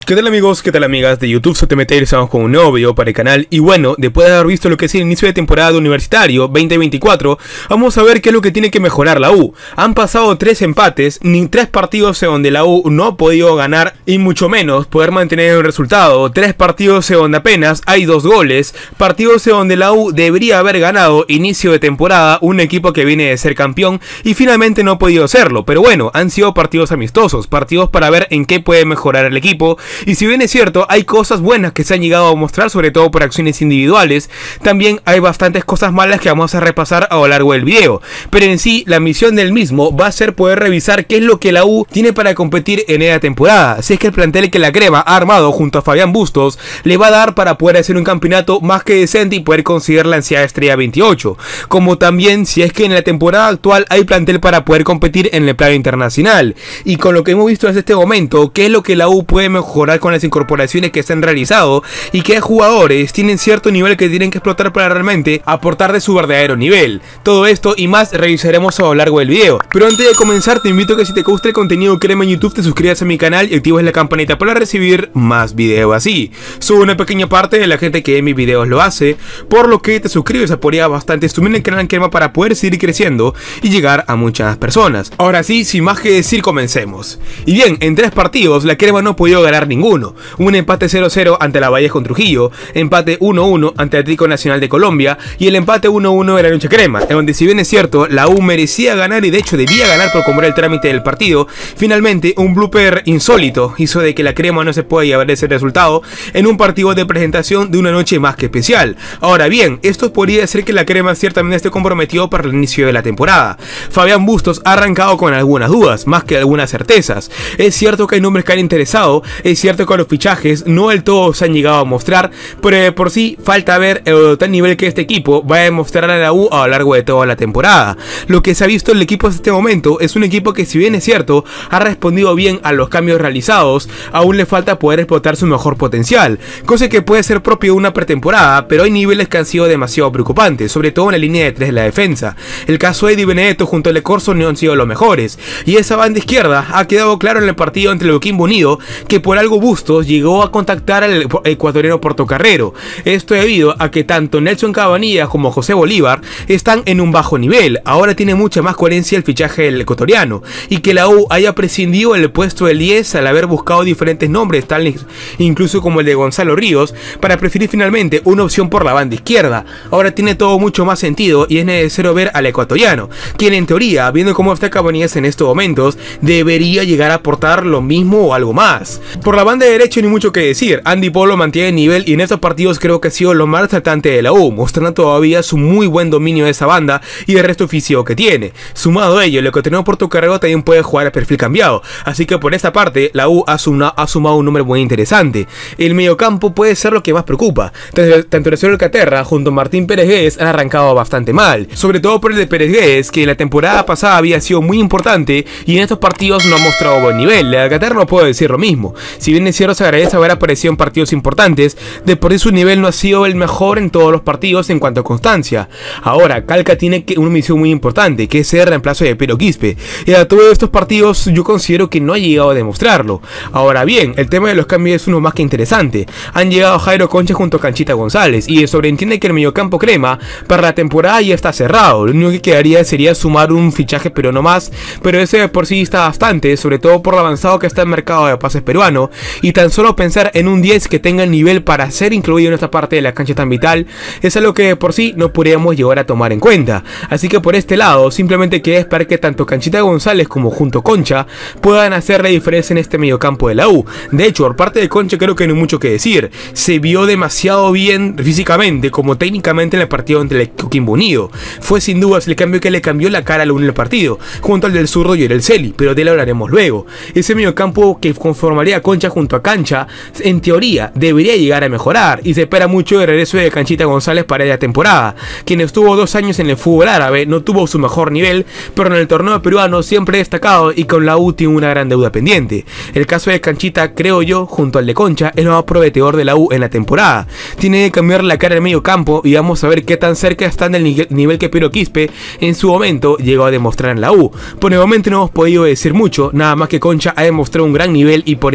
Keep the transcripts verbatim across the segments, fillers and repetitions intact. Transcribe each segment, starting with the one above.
¿Qué tal amigos? ¿Qué tal amigas de YouTube? Soy T M T y estamos con un nuevo video para el canal. Y bueno, después de haber visto lo que es el inicio de temporada de Universitario veinte veinticuatro, vamos a ver qué es lo que tiene que mejorar la U. Han pasado tres empates, ni tres partidos en donde la U no ha podido ganar y mucho menos poder mantener el resultado. Tres partidos en donde apenas hay dos goles, partidos en donde la U debería haber ganado inicio de temporada, un equipo que viene de ser campeón y finalmente no ha podido hacerlo. Pero bueno, han sido partidos amistosos, partidos para ver en qué puede mejorar el equipo. Y si bien es cierto, hay cosas buenas que se han llegado a mostrar, sobre todo por acciones individuales, también hay bastantes cosas malas que vamos a repasar a lo largo del video. Pero en sí, la misión del mismo va a ser poder revisar qué es lo que la U tiene para competir en esta temporada. Si es que el plantel que la Crema ha armado junto a Fabián Bustos le va a dar para poder hacer un campeonato más que decente y poder conseguir la ansiada estrella veintiocho. Como también si es que en la temporada actual hay plantel para poder competir en el plano internacional. Y con lo que hemos visto desde este momento, qué es lo que la U puede mejorar con las incorporaciones que se han realizado y qué jugadores tienen cierto nivel que tienen que explotar para realmente aportar de su verdadero nivel. Todo esto y más revisaremos a lo largo del video. Pero antes de comenzar, te invito a que si te gusta el contenido Crema en YouTube te suscribas a mi canal y actives la campanita para recibir más videos así. Soy una pequeña parte de la gente que ve mis videos lo hace, por lo que te suscribes, apoya bastante, estuve en el canal Crema para poder seguir creciendo y llegar a muchas personas. Ahora sí, sin más que decir, comencemos. Y bien, en tres partidos la Crema no ha podido ganar ninguno. Un empate cero cero ante la Valles con Trujillo, empate uno uno ante Atlético Nacional de Colombia y el empate uno uno de la Noche Crema, en donde si bien es cierto la U merecía ganar y de hecho debía ganar por cómo era el trámite del partido, finalmente un blooper insólito hizo de que la Crema no se pueda llevar ese resultado en un partido de presentación de una noche más que especial. Ahora bien, esto podría ser que la Crema ciertamente esté comprometido para el inicio de la temporada. Fabián Bustos ha arrancado con algunas dudas, más que algunas certezas. Es cierto que hay nombres que han interesado, es cierto que los fichajes no del todo se han llegado a mostrar, pero de por sí falta ver el tal nivel que este equipo va a demostrar a la U a lo largo de toda la temporada. Lo que se ha visto en el equipo hasta este momento es un equipo que, si bien es cierto, ha respondido bien a los cambios realizados, aún le falta poder explotar su mejor potencial, cosa que puede ser propio de una pretemporada, pero hay niveles que han sido demasiado preocupantes, sobre todo en la línea de tres de la defensa. El caso de Eddie Benedetto junto a Le Corso no han sido los mejores, y esa banda izquierda ha quedado claro en el partido entre Coquimbo Unido que por algo Bustos llegó a contactar al ecuatoriano Portocarrero. Esto debido a que tanto Nelson Cabanillas como José Bolívar están en un bajo nivel. Ahora tiene mucha más coherencia el fichaje del ecuatoriano, y que la U haya prescindido el puesto del diez al haber buscado diferentes nombres, tal incluso como el de Gonzalo Ríos, para preferir finalmente una opción por la banda izquierda. Ahora tiene todo mucho más sentido y es necesario ver al ecuatoriano, quien en teoría, viendo cómo está Cabanillas en estos momentos, debería llegar a aportar lo mismo o algo más. Por la banda derecha ni mucho que decir, Andy Polo mantiene nivel y en estos partidos creo que ha sido lo más resaltante de la U, mostrando todavía su muy buen dominio de esa banda y el resto físico que tiene. Sumado a ello, el ecuatoriano Portocarrero también puede jugar a perfil cambiado, así que por esta parte la U ha, suma, ha sumado un número muy interesante. El mediocampo puede ser lo que más preocupa. Tanto el Cero Alcaterra junto a Martín Pérez Guedes han arrancado bastante mal, sobre todo por el de Pérez Guedes, que la temporada pasada había sido muy importante y en estos partidos no ha mostrado buen nivel. El Alcaterra no puedo decir lo mismo, si bien es cierto se agradece haber aparecido en partidos importantes, de por sí su nivel no ha sido el mejor en todos los partidos en cuanto a constancia. Ahora Calca tiene una misión muy importante, que es ser el reemplazo de Piero Quispe, y a todos estos partidos yo considero que no ha llegado a demostrarlo. Ahora bien, el tema de los cambios es uno más que interesante. Han llegado Jairo Concha junto a Canchita González y sobreentiende que el mediocampo Crema para la temporada ya está cerrado. Lo único que quedaría sería sumar un fichaje, pero no más, pero ese de por sí está bastante, sobre todo por lo avanzado que está el mercado de pases peruano, y tan solo pensar en un diez que tenga el nivel para ser incluido en esta parte de la cancha tan vital es algo que de por sí no podríamos llegar a tomar en cuenta. Así que por este lado simplemente queda esperar que tanto Canchita González como junto Concha puedan hacer la diferencia en este mediocampo de la U. De hecho, por parte de Concha creo que no hay mucho que decir, se vio demasiado bien físicamente como técnicamente en el partido entre el Coquimbo Unido. Fue sin dudas el cambio que le cambió la cara al uno del partido, junto al del zurdo y el Celi, pero de él hablaremos luego. Ese mediocampo que conformaría Concha junto a Cancha, en teoría debería llegar a mejorar, y se espera mucho el regreso de Canchita González para esta temporada, quien estuvo dos años en el fútbol árabe, no tuvo su mejor nivel, pero en el torneo peruano siempre ha destacado y con la U tiene una gran deuda pendiente. El caso de Canchita, creo yo, junto al de Concha, es lo más prometedor de la U en la temporada. Tiene que cambiar la cara del medio campo y vamos a ver qué tan cerca están del nivel que Piero Quispe en su momento llegó a demostrar en la U. Por el momento no hemos podido decir mucho, nada más que Concha ha demostrado un gran nivel y por encima de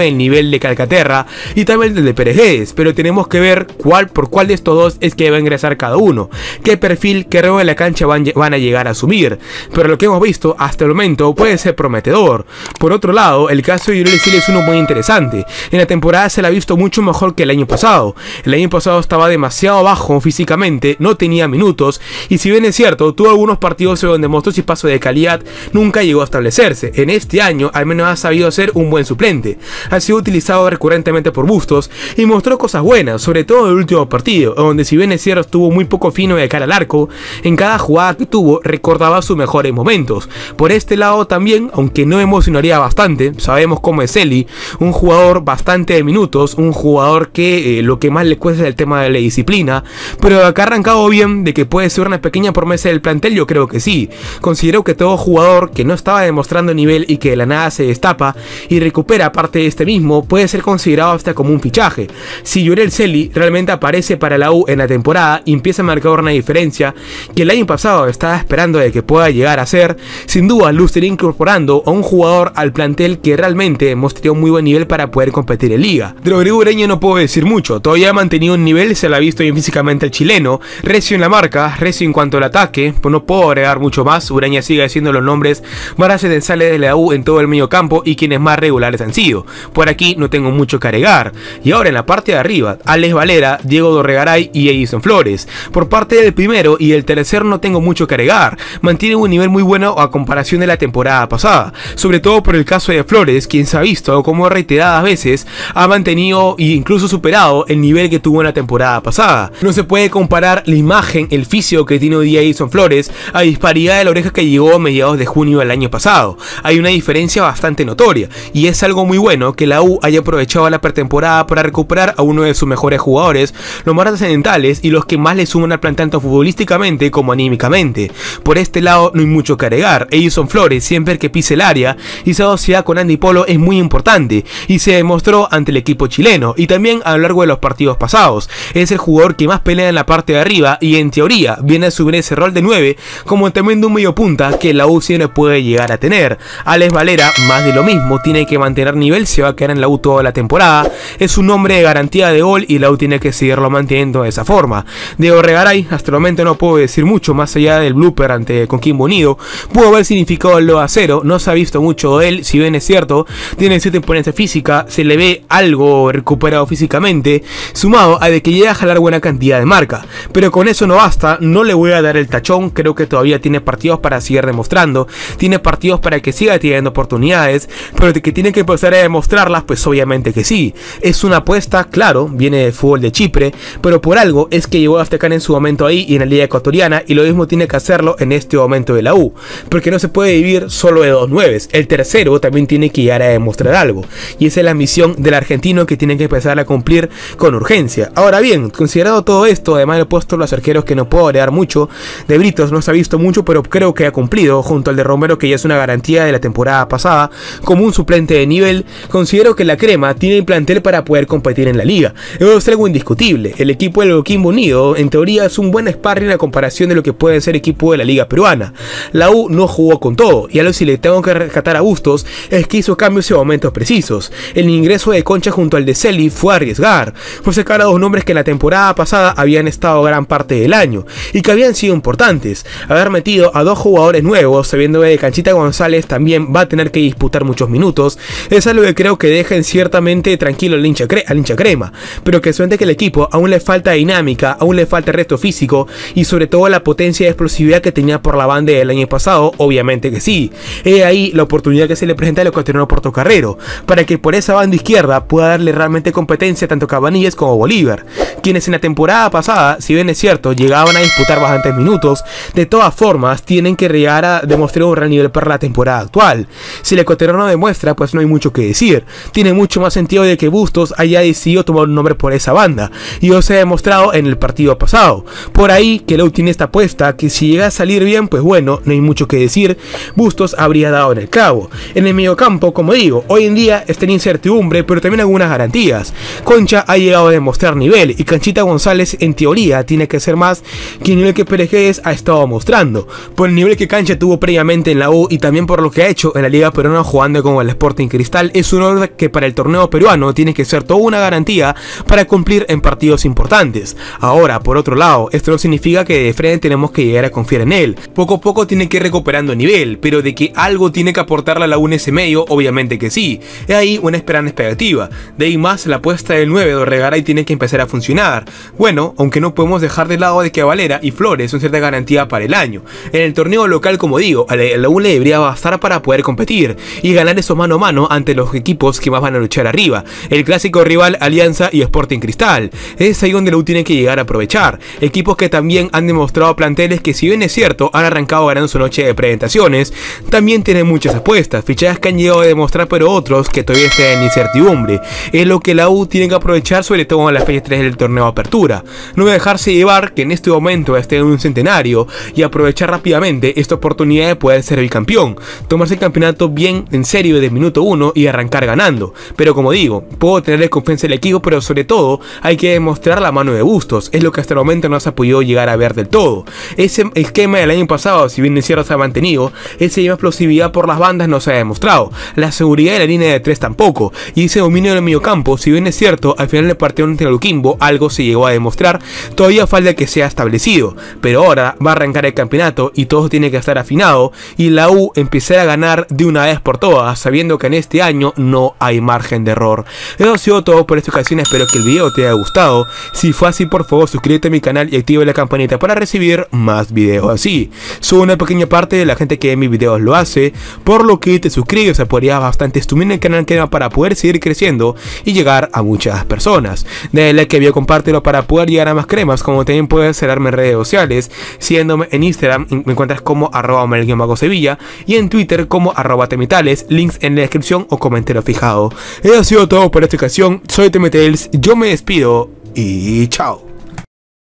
el nivel de Calcaterra y también el de Peregués, pero tenemos que ver cuál por cuál de estos dos es que va a ingresar cada uno, qué perfil, qué rol de la cancha van, van a llegar a asumir, pero lo que hemos visto hasta el momento puede ser prometedor. Por otro lado, el caso de Uriel Celi es uno muy interesante. En la temporada se la ha visto mucho mejor que el año pasado. El año pasado estaba demasiado bajo físicamente, no tenía minutos, y si bien es cierto, tuvo algunos partidos donde mostró su paso de calidad, nunca llegó a establecerse. En este año al menos ha sabido ser un buen suplente, ha sido utilizado recurrentemente por Bustos y mostró cosas buenas, sobre todo en el último partido, donde si bien es cierto estuvo muy poco fino de cara al arco, en cada jugada que tuvo recordaba sus mejores momentos. Por este lado también, aunque no emocionaría bastante, sabemos cómo es Celi, un jugador bastante de minutos, un jugador que eh, lo que más le cuesta es el tema de la disciplina, pero acá ha arrancado bien. De que puede ser una pequeña promesa del plantel, yo creo que sí. Considero que todo jugador que no estaba demostrando nivel y que de la nada se destapa y recupera parte de este mismo, puede ser considerado hasta como un fichaje. Si Uriel Celi realmente aparece para la U en la temporada y empieza a marcar una diferencia que el año pasado estaba esperando de que pueda llegar a ser, sin duda Luz estaría incorporando a un jugador al plantel que realmente mostraría un muy buen nivel para poder competir en liga. De Rodrigo Ureña no puedo decir mucho, todavía ha mantenido un nivel, se lo ha visto bien físicamente el chileno, recio en la marca, recio en cuanto al ataque, pues no puedo agregar mucho más. Ureña sigue siendo los nombres más accidentales de la U en todo el medio campo y quienes más regulares han sido. Por aquí no tengo mucho que agregar. Y ahora en la parte de arriba, Alex Valera, Diego Dorregaray y Edison Flores. Por parte del primero y el tercero no tengo mucho que agregar, mantienen un nivel muy bueno a comparación de la temporada pasada, sobre todo por el caso de Flores, quien se ha visto como reiteradas veces ha mantenido e incluso superado el nivel que tuvo en la temporada pasada. No se puede comparar la imagen, el físico que tiene hoy día Edison Flores a disparidad de la oreja que llegó a mediados de junio del año pasado. Hay una diferencia bastante notoria y es algo muy bueno que la U haya aprovechado la pretemporada para recuperar a uno de sus mejores jugadores, los más trascendentales y los que más le suman al plantel tanto futbolísticamente como anímicamente. Por este lado no hay mucho que agregar. Edison Flores, siempre que pise el área y su sociedad con Andy Polo es muy importante y se demostró ante el equipo chileno y también a lo largo de los partidos pasados. Es el jugador que más pelea en la parte de arriba y en teoría viene a subir ese rol de nueve como también de un medio punta que la U siempre puede llegar a tener. Alex Valera, más de lo mismo, tiene que mantener nivel, se va a quedar en la U toda la temporada, es un hombre de garantía de gol y la U tiene que seguirlo manteniendo de esa forma. Diego Regaray, hasta el momento no puedo decir mucho más allá del blooper ante Coquimbo Unido, pudo haber significado el dos a cero, no se ha visto mucho de él, si bien es cierto, tiene cierta imponencia física, se le ve algo recuperado físicamente, sumado a de que llega a jalar buena cantidad de marca, pero con eso no basta, no le voy a dar el tachón, creo que todavía tiene partidos para seguir demostrando, tiene partidos para que siga teniendo oportunidades, pero de que tiene que empezar a demostrarlas, pues obviamente que sí, es una apuesta, claro, viene del fútbol de Chipre, pero por algo es que llegó hasta acá en su momento ahí y en la liga ecuatoriana, y lo mismo tiene que hacerlo en este momento de la U, porque no se puede vivir solo de dos nueves, el tercero también tiene que llegar a demostrar algo, y esa es la misión del argentino que tiene que empezar a cumplir con urgencia. Ahora bien, considerado todo esto, además he puesto los arqueros que no puedo agregar mucho, de Britos no se ha visto mucho, pero creo que ha cumplido, junto al de Romero que ya es una garantía de la temporada pasada, como un suplente de nivel, considero que la crema tiene el plantel para poder competir en la liga, eso es algo indiscutible, el equipo del Coquimbo Unido en teoría es un buen sparring a comparación de lo que puede ser equipo de la liga peruana, la U no jugó con todo, y algo si le tengo que rescatar a Bustos es que hizo cambios en momentos precisos, el ingreso de Concha junto al de Celi fue a arriesgar, fue sacar a dos nombres que en la temporada pasada habían estado gran parte del año, y que habían sido importantes, haber metido a dos jugadores nuevos, sabiendo que Canchita González también va a tener que disputar muchos minutos, es algo que creo que dejen ciertamente tranquilo al hincha, cre al hincha crema, pero que suene que el equipo aún le falta dinámica, aún le falta resto físico, y sobre todo la potencia y explosividad que tenía por la banda del año pasado, obviamente que sí, he ahí la oportunidad que se le presenta al ecuatoriano Portocarrero, para que por esa banda izquierda pueda darle realmente competencia tanto Cabanillas como Bolívar, quienes en la temporada pasada, si bien es cierto, llegaban a disputar bastantes minutos, de todas formas tienen que llegar a demostrar un gran nivel para la temporada actual. Si el ecuatoriano demuestra, pues no hay mucho que decir, tiene mucho más sentido de que Bustos haya decidido tomar un nombre por esa banda, y eso se ha demostrado en el partido pasado, por ahí que Lou tiene esta apuesta, que si llega a salir bien, pues bueno, no hay mucho que decir, Bustos habría dado en el clavo. En el mediocampo, como digo, hoy en día está en incertidumbre, pero también algunas garantías, Concha ha llegado a demostrar nivel, y Canchita González en teoría tiene que ser más que el nivel que Peregués ha estado mostrando, por el nivel que Cancha tuvo previamente en la U y también por lo que ha hecho en la liga peruana jugando con el Sporting Cristal, es uno jugador que para el torneo peruano tiene que ser toda una garantía para cumplir en partidos importantes. Ahora, por otro lado, esto no significa que de frente tenemos que llegar a confiar en él. Poco a poco tiene que ir recuperando nivel, pero de que algo tiene que aportarle a la U en ese medio, obviamente que sí. Es ahí una esperanza expectativa. De ahí más la apuesta del nueve de Dorregaray tiene que empezar a funcionar. Bueno, aunque no podemos dejar de lado de que Valera y Flores son cierta garantía para el año. En el torneo local, como digo, a la U le debería bastar para poder competir y ganar eso mano a mano ante los equipos que más van a luchar arriba. El clásico rival Alianza y Sporting Cristal. Es ahí donde la U tiene que llegar a aprovechar. Equipos que también han demostrado planteles que, si bien es cierto, han arrancado ganando su noche de presentaciones, también tienen muchas apuestas, fichajes que han llegado a demostrar, pero otros que todavía están en incertidumbre. Es lo que la U tiene que aprovechar, sobre todo en la fecha tres del torneo de apertura. No dejarse llevar que en este momento esté en un centenario y aprovechar rápidamente esta oportunidad de poder ser el campeón, tomarse el campeonato bien en serio desde el minuto uno y arrancar ganando. Pero como digo, puedo tenerle confianza al equipo, pero sobre todo hay que demostrar la mano de Bustos. Es lo que hasta el momento no se ha podido llegar a ver del todo. Ese esquema del año pasado, si bien es cierto, se ha mantenido, esa misma explosividad por las bandas no se ha demostrado, la seguridad de la línea de tres tampoco, y ese dominio del mediocampo, si bien es cierto, al final del partido ante el Luquimbo algo se llegó a demostrar, todavía falta que sea establecido. Pero ahora va a arrancar el campeonato y todo tiene que estar afinado y la U empezar a ganar de una vez por todas, sabiendo que en este año no hay margen de error. Eso ha sido todo por esta ocasión, espero que el video te haya gustado. Si fue así, por favor suscríbete a mi canal y activa la campanita para recibir más videos así. Soy una pequeña parte de la gente que ve mis videos lo hace, por lo que te suscribes, apoyarías bastante tu en el canal para poder seguir creciendo y llegar a muchas personas. Dale like, video, compártelo para poder llegar a más cremas, como también puedes seguirme en redes sociales, siguiéndome en Instagram, me encuentras como arroba Sevilla y en Twitter como arroba temitales, links en la descripción o comentario fijado. Eso ha sido todo por esta ocasión, soy Temetales, yo me despido y chao.